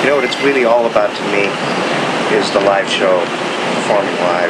You know what it's really all about to me is the live show, performing live.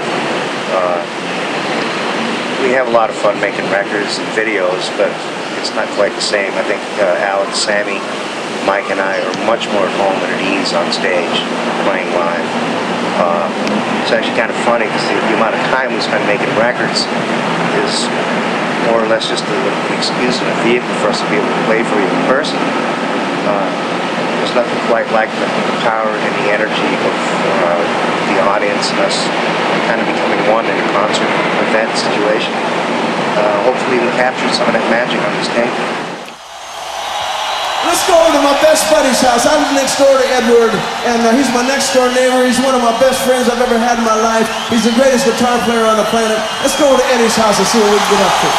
We have a lot of fun making records and videos, but it's not quite the same. I think Alex, Sammy, Mike and I are much more at home and at ease on stage playing live. It's actually kind of funny because the amount of time we spend making records is more or less just an excuse and a vehicle for us to be able to play for you in person. There's nothing quite like the power and the energy of the audience and us kind of becoming one in a concert event situation. Hopefully we captured some of that magic on this tape. Let's go over to my best buddy's house. I live next door to Edward, and he's my next door neighbor. He's one of my best friends I've ever had in my life. He's the greatest guitar player on the planet. Let's go over to Eddie's house and see what we can get up to.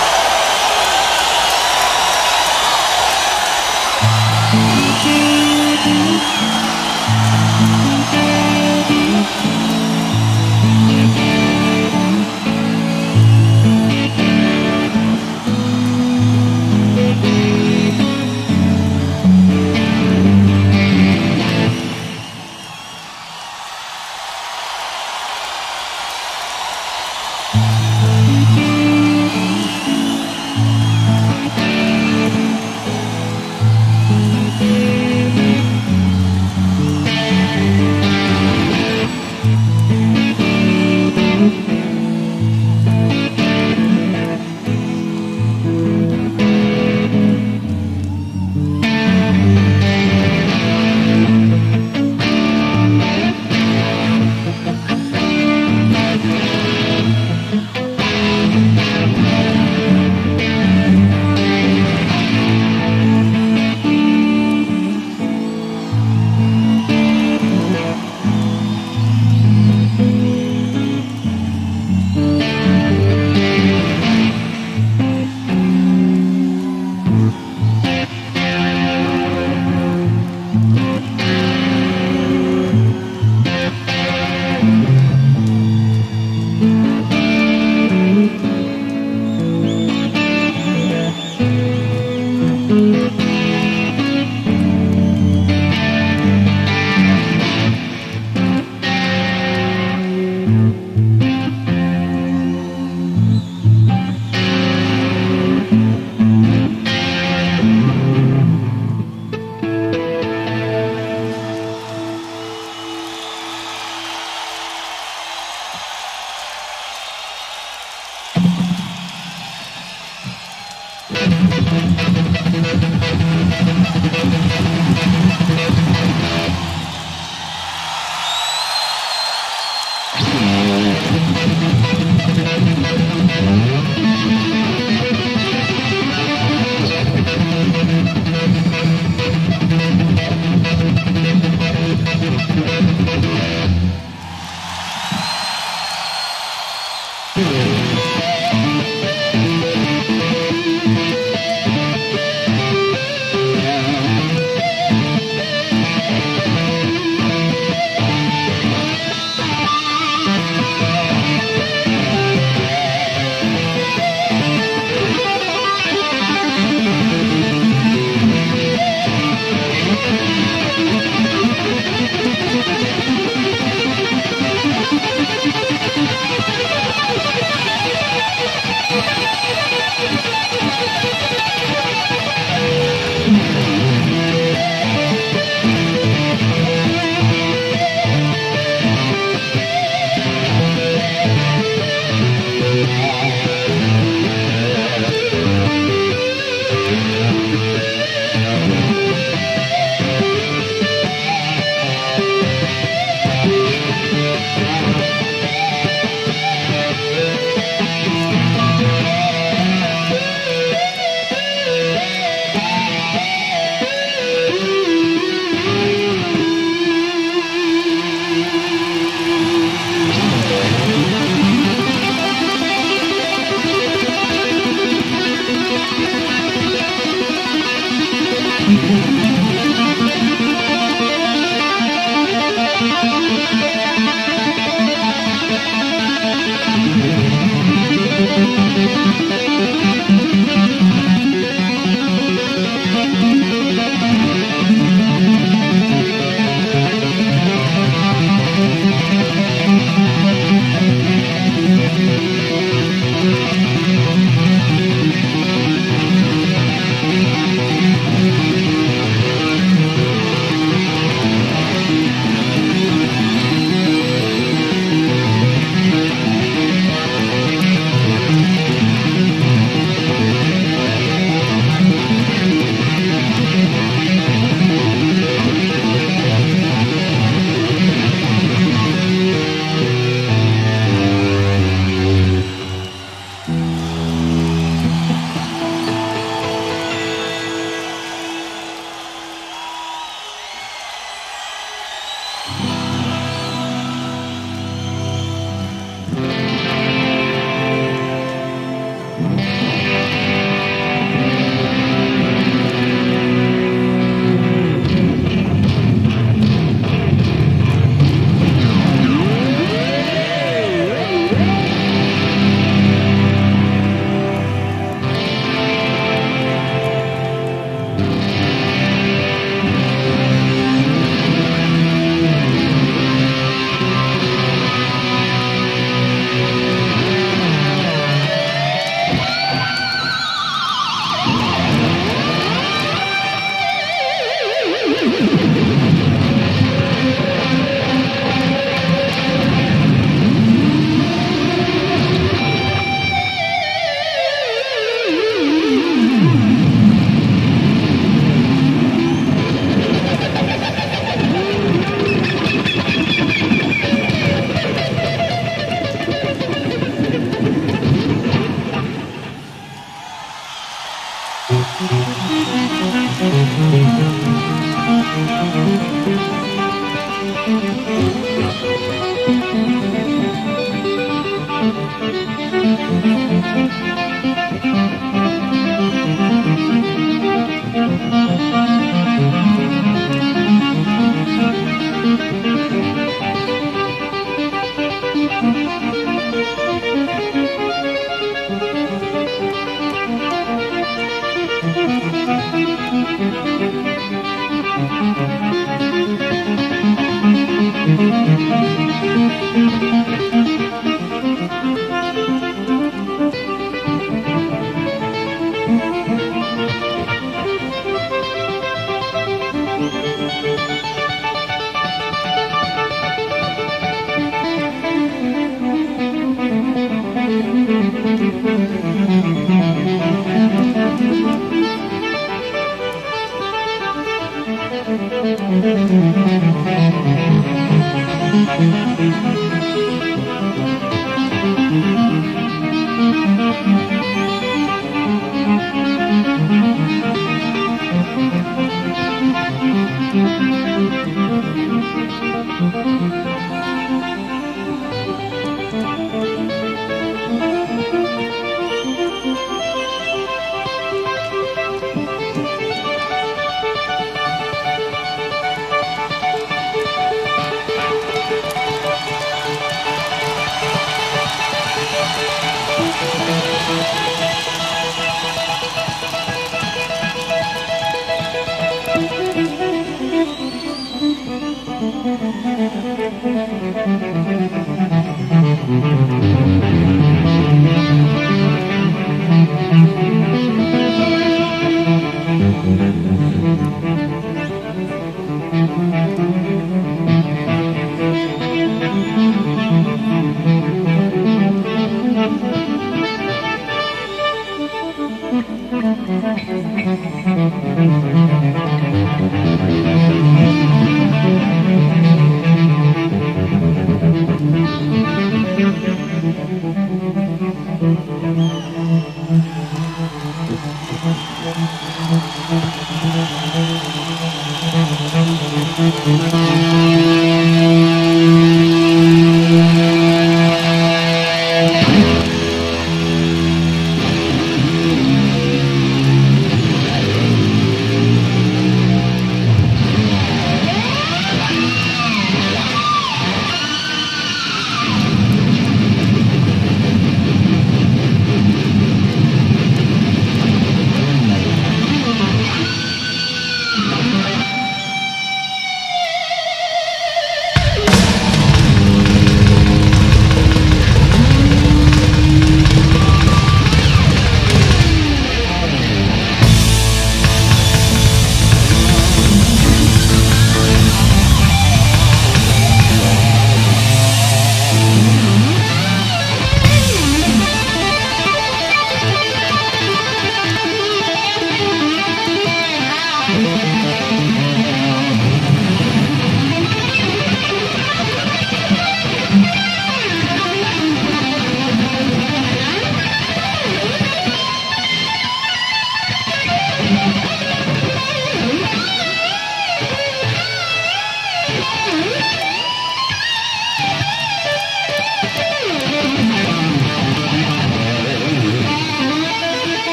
Thank you.